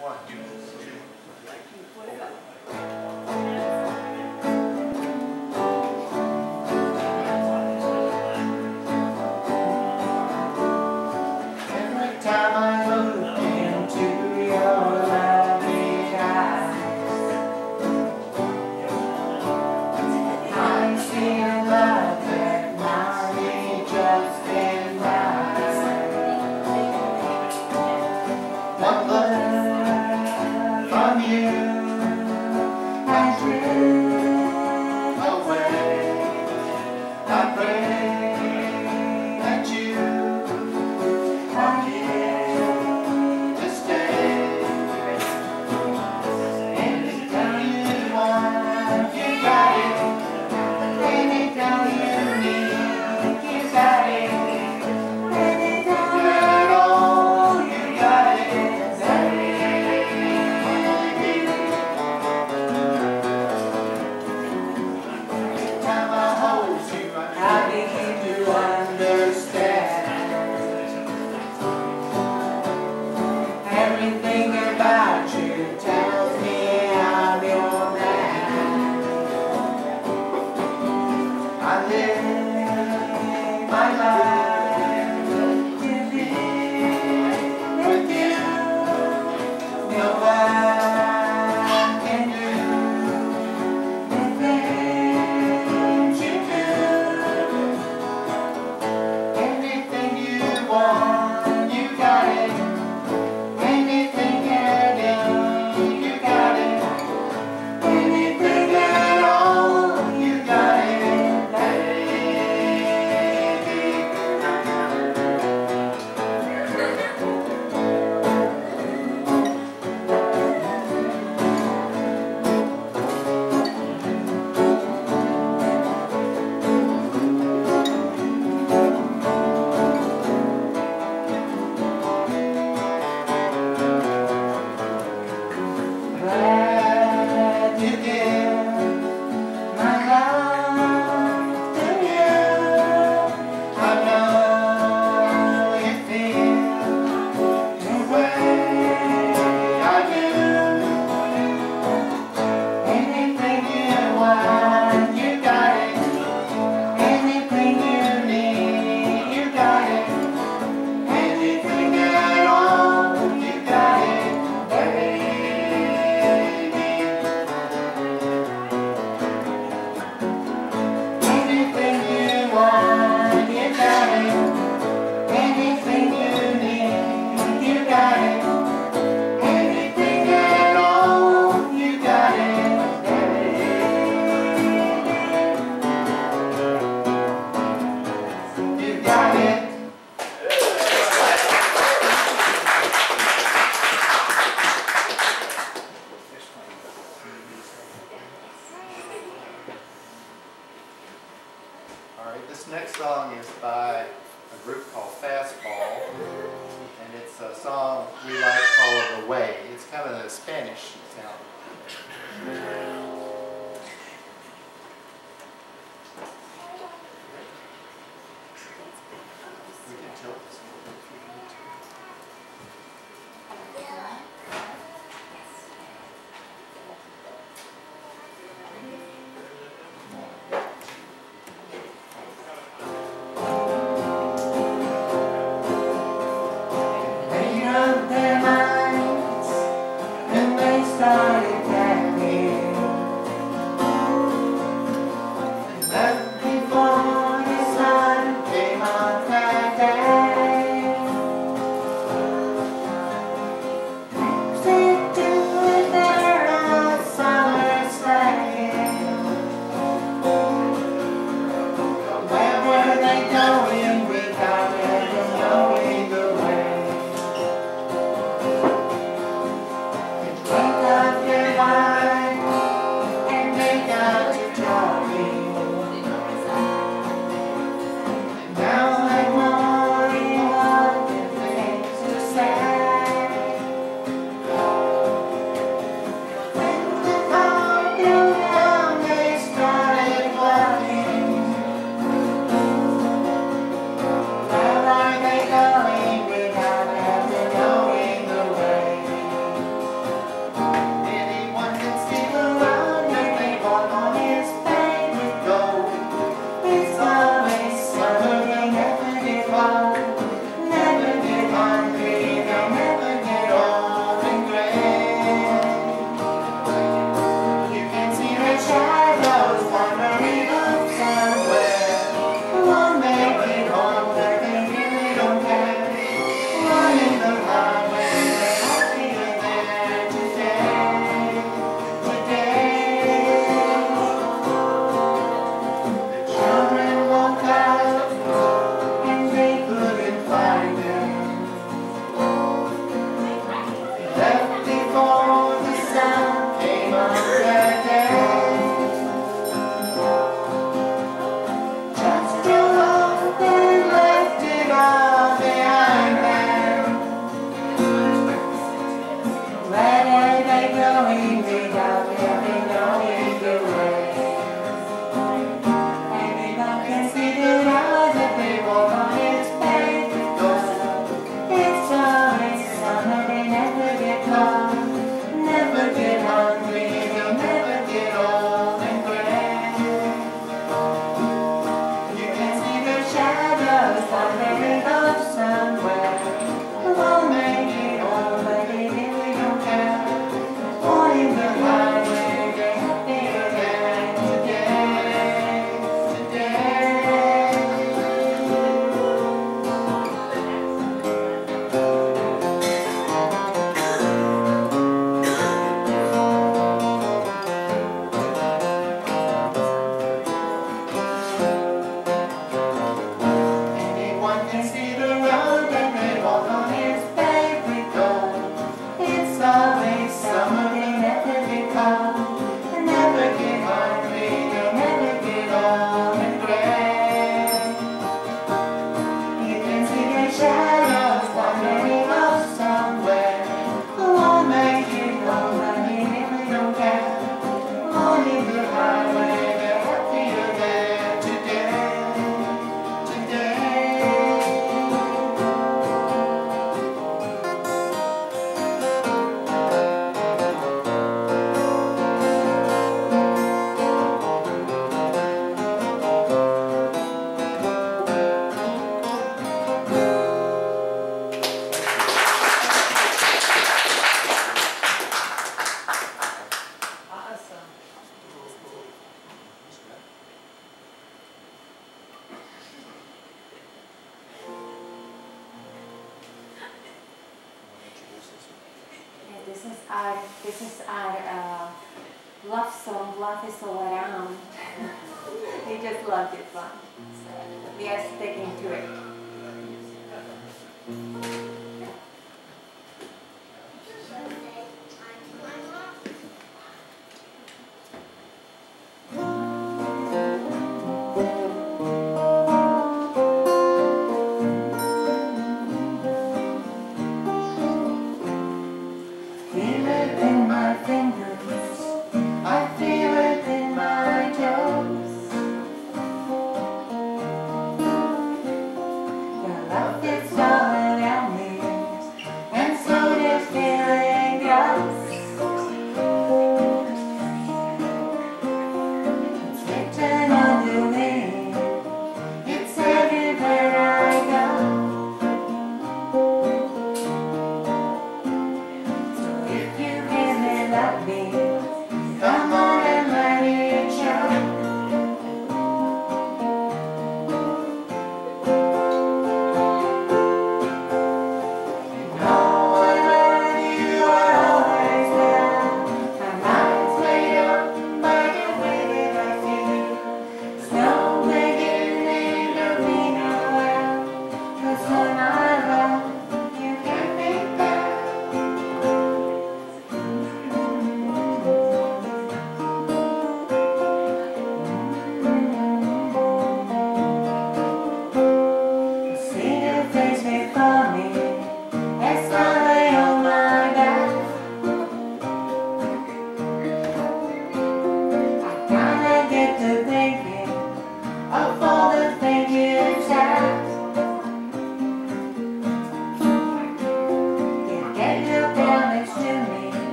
This next song is by a group called Fastball, and it's a song we like called The Way. It's kind of a Spanish sound. We can tilt this a little bit if we need to. Started gathering This is our love song. Love is all around. We just love this one. So we are sticking to it.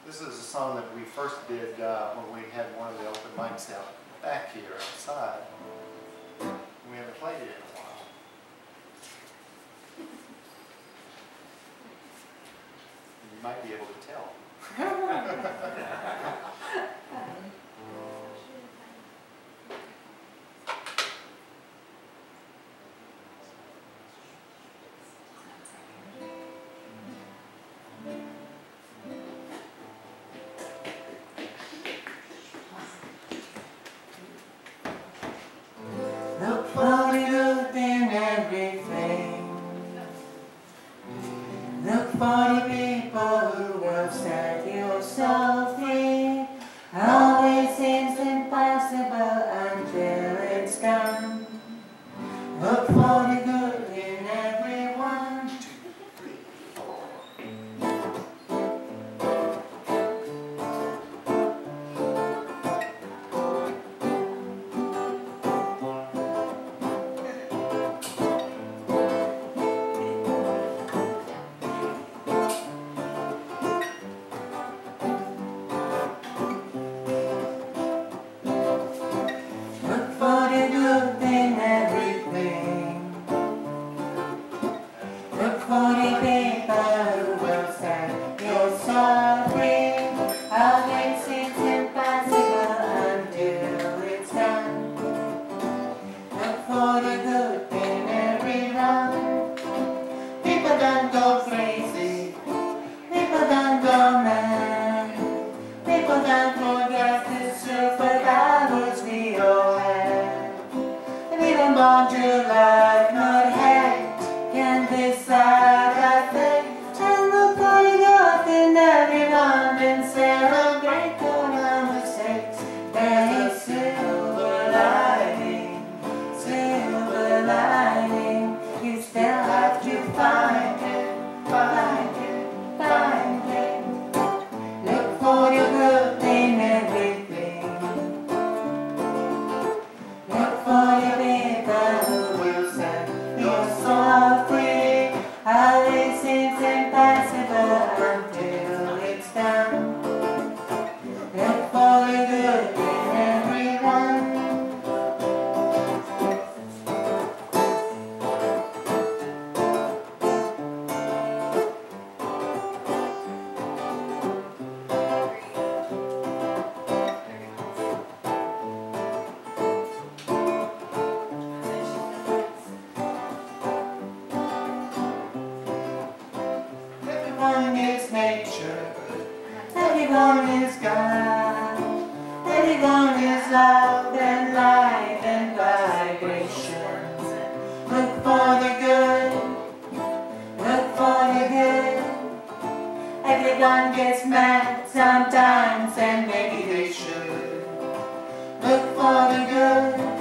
This is a song that we first did when we had one of the open mics out back here outside. We haven't played it in a while. You might be able to tell. Look for the good in everything. Look for the people who will set you so free. Always seems impossible until it's done. Look for the good in everyone. Look for the good in everything. Look for the people who will set your soul free. Always seems impossible until it's done. Look for the good in everyone. People don't go crazy. People don't go mad. People don't forget the superpowers we all have. We don't want to love, not hate. Can decide, I think. And look for the good in everyone and celebrate all our mistakes. There's a silver lining, silver lining. You still have to find it, find it, find it. Look for the good in everything. Look for the people who will set your soul free. Always seems impossible until it's done. Look for the good in everyone. Everyone is nature, everyone is God, everyone is love and light and vibration. Look for the good, look for the good. Everyone gets mad sometimes and maybe they should. Look for the good,